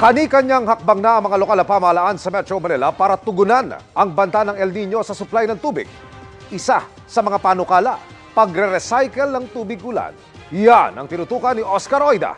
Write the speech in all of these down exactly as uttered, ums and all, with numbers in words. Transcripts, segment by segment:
Kani-kanyang hakbang na ang mga lokal na pamahalaan sa Metro Manila para tugunan ang banta ng El Nino sa supply ng tubig. Isa sa mga panukala, pagre-recycle ng tubig ulan. Yan ang tinutukan ni Oscar Oida.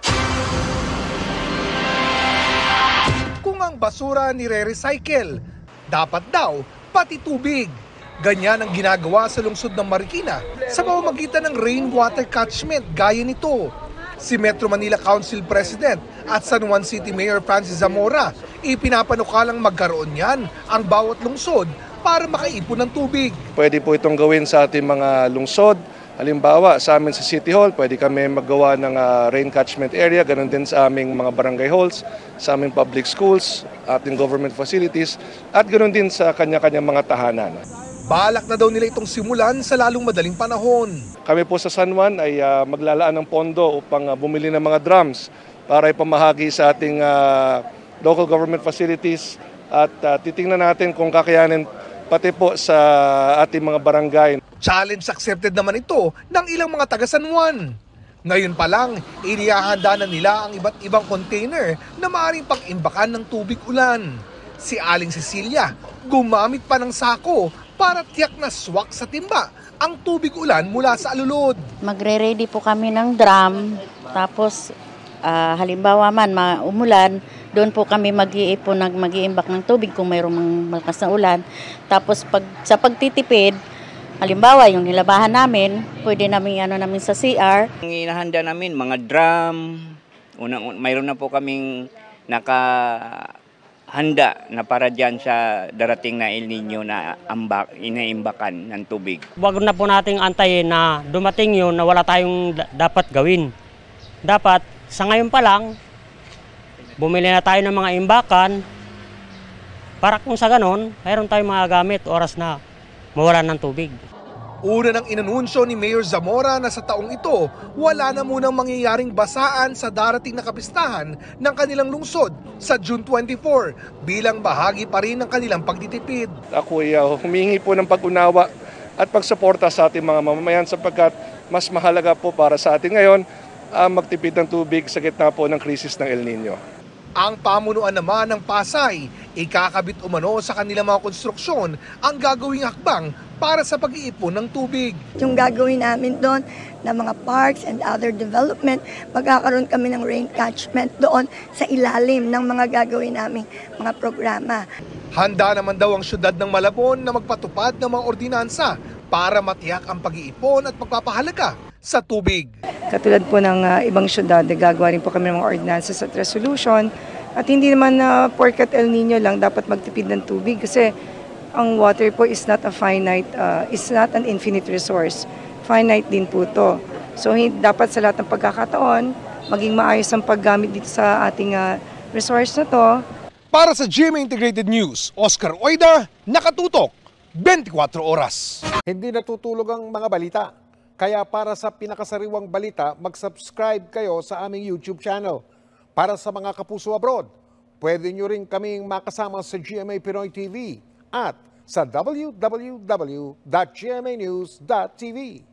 Kung ang basura nire-recycle, dapat daw pati tubig. Ganyan ang ginagawa sa lungsod ng Marikina sa pamamagitan ng rainwater catchment gaya nito. Si Metro Manila Council President at San Juan City Mayor Francis Zamora ipinapanukalang magkaroon niyan ang bawat lungsod para makaipon ng tubig. Pwede po itong gawin sa ating mga lungsod. Halimbawa, sa amin sa City Hall, pwede kami maggawa ng uh, rain catchment area, ganun din sa aming mga barangay halls, sa aming public schools, ating government facilities, at ganun din sa kanya-kanyang mga tahanan. Balak na daw nila itong simulan sa lalong madaling panahon. Kami po sa San Juan ay uh, maglalaan ng pondo upang uh, bumili ng mga drums para ipamahagi sa ating uh, local government facilities at uh, titingnan natin kung kakayanin pati po sa ating mga barangay. Challenge accepted naman ito ng ilang mga taga San Juan. Ngayon pa lang, inihahanda na nila ang iba't ibang container na maaaring pag-imbakan ng tubig ulan. Si Aling Cecilia, gumamit pa ng sako para tiyak na swak sa timba ang tubig ulan mula sa alulod. Magre-ready po kami ng drum, tapos uh, halimbawa man umulan, doon po kami mag-iipon, mag-iimbak ng tubig kung mayroong malakas na ulan. Tapos pag, sa pagtitipid, halimbawa yung nilabahan namin, pwede namin ano namin sa C R. Ang inahanda namin, mga drum, unang, mayroon na po kaming naka handa na para dyan sa darating na El Nino na ambak, inaimbakan ng tubig. Wag na po nating antayin na dumating yun na wala tayong dapat gawin. Dapat, sa ngayon pa lang, bumili na tayo ng mga imbakan para kung sa ganon, mayroon tayong mga gamit oras na mawalan ng tubig. Una nang inanunsyo ni Mayor Zamora na sa taong ito, wala na munang mangyayaring basaan sa darating na kapistahan ng kanilang lungsod sa June twenty-four bilang bahagi pa rin ng kanilang pagtitipid. Ako ay uh, humingi po ng pag-unawa at pagsuporta sa ating mga mamamayan sapagkat mas mahalaga po para sa atin ngayon ang uh, magtipid ng tubig sa gitna po ng krisis ng El Nino. Ang pamunuan naman ng Pasay, ikakabit umano sa kanilang mga konstruksyon ang gagawing hakbang para sa pag-iipon ng tubig. Yung gagawin namin doon na mga parks and other development, magkakaroon kami ng rain catchment doon sa ilalim ng mga gagawin naming mga programa. Handa naman daw ang syudad ng Malabon na magpatupad ng mga ordinansa para matiyak ang pag-iipon at pagpapahalaga sa tubig. Katulad po ng uh, ibang syudad, gagawa rin po kami ng mga ordinances at resolution. At hindi naman na uh, porkat El Nino lang dapat magtipid ng tubig kasi ang water po is not a finite, uh, is not an infinite resource. Finite din po to. So hindi, dapat sa lahat ng pagkakataon, maging maayos ang paggamit dito sa ating uh, resource na to. Para sa G M A Integrated News, Oscar Oida, nakatutok, twenty-four oras. Hindi natutulog ang mga balita. Kaya para sa pinakasariwang balita, mag-subscribe kayo sa aming YouTube channel. Para sa mga kapuso abroad, pwede nyo rin kaming makasama sa G M A Pinoy T V at sa w w w dot g m a news dot t v.